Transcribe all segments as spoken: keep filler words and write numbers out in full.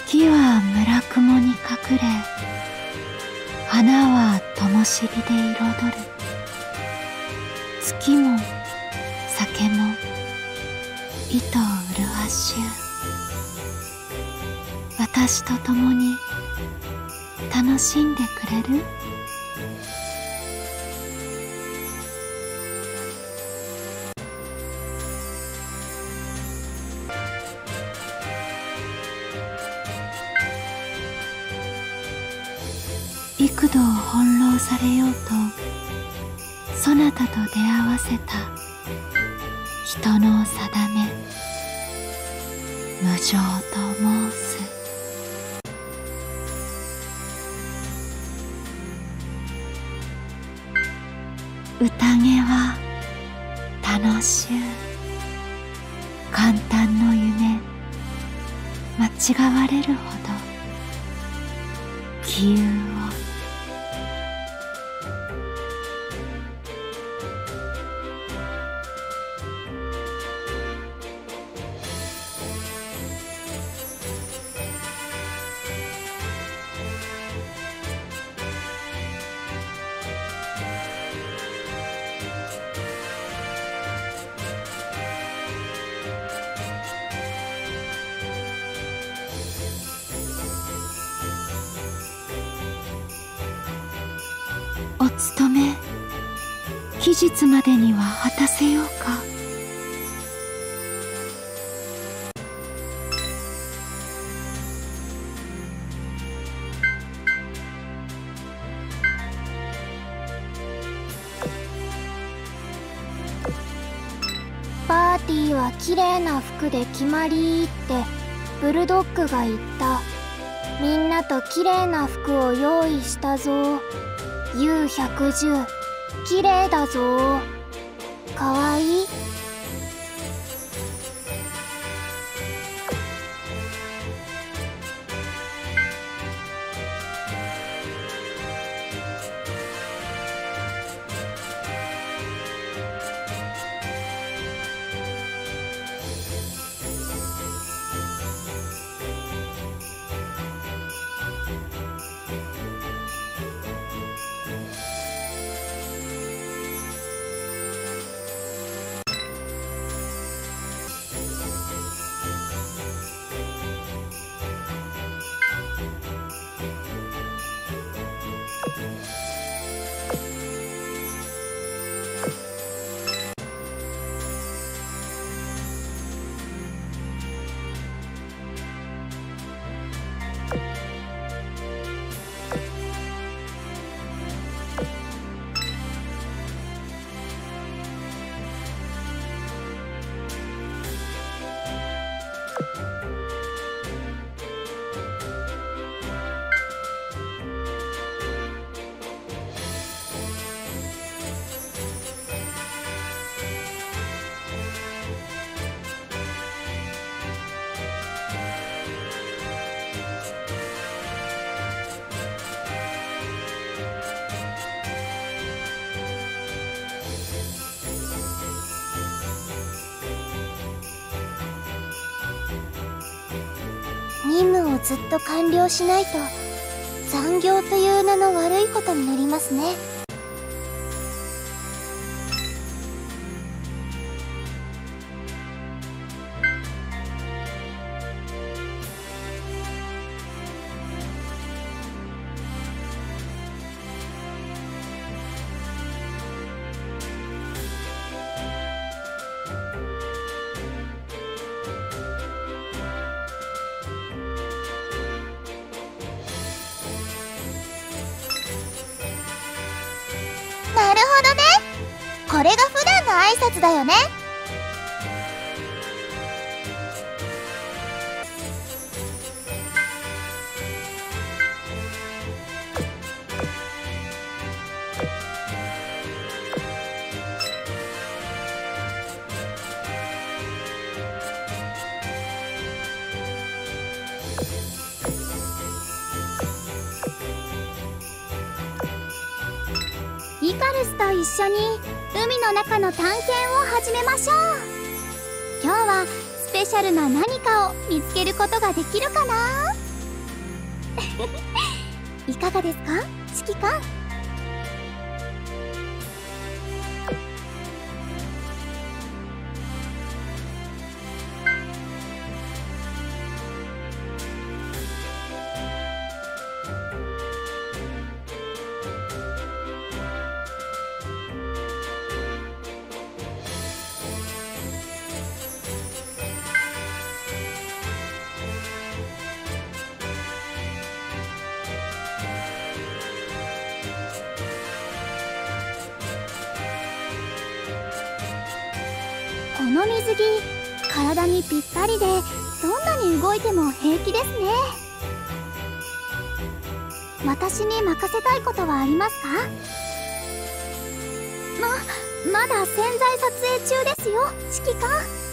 月は村雲に隠れ、花は灯火で彩る。月も酒も糸を麗しゅう。私と共に楽しんでくれる？幾度翻弄されようとそなたと出会わせた人の定め、無常と申す。宴は楽しゅう。簡単の夢間違われるほど杞憂を。お務め、期日までには果たせようか。 パーティーは綺麗な服で決まりってブルドッグが言った。みんなと綺麗な服を用意したぞ。ユーひゃくじゅう、綺麗だぞ。かわいい？任務をずっと完了しないと残業という名の悪いことになりますね。なるほどね。これが普段の挨拶だよね。イカルスと一緒に海の中の探検を始めましょう。今日はスペシャルな何かを見つけることができるかな？ いかがですか、指揮官。この水着、体にぴったりでどんなに動いても平気ですね。私に任せたいことはありますか？ま、まだ潜在撮影中ですよ、指揮官。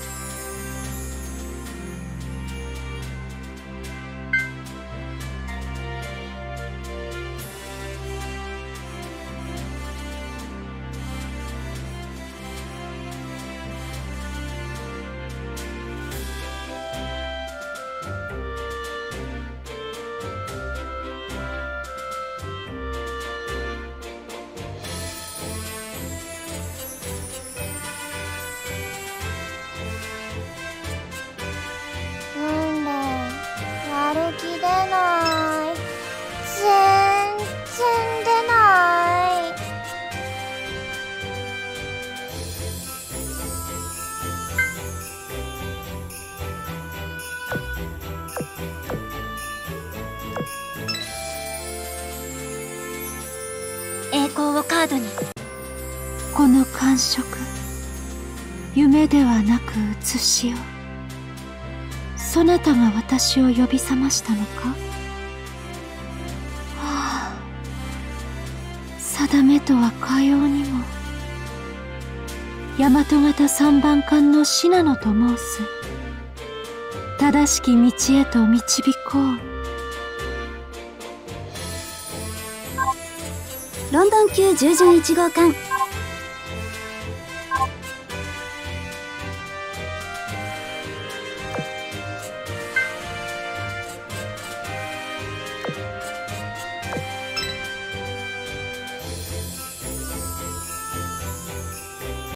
やる気出ない。全然出ない。栄光をカードに。 この感触、夢ではなく写しを。そなたが私を呼び覚ましたのか？はあ、定めとはかようにも。大和型三番艦の信濃と申す。正しき道へと導こう。 ロンドン級従順いち号艦